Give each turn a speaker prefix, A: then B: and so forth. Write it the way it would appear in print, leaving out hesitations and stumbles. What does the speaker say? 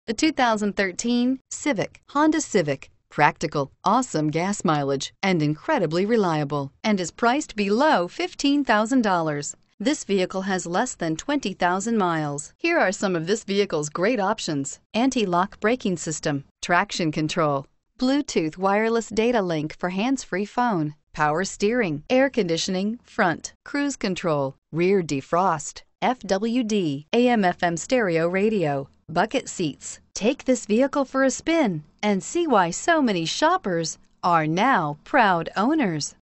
A: The 2013 Civic, Honda Civic. Practical, awesome gas mileage, and incredibly reliable, and is priced below $15,000. This vehicle has less than 20,000 miles. Here are some of this vehicle's great options: anti-lock braking system, traction control, Bluetooth wireless data link for hands-free phone, power steering, air conditioning, front, cruise control, rear defrost, FWD, AM/FM stereo radio, bucket seats. Take this vehicle for a spin and see why so many shoppers are now proud owners.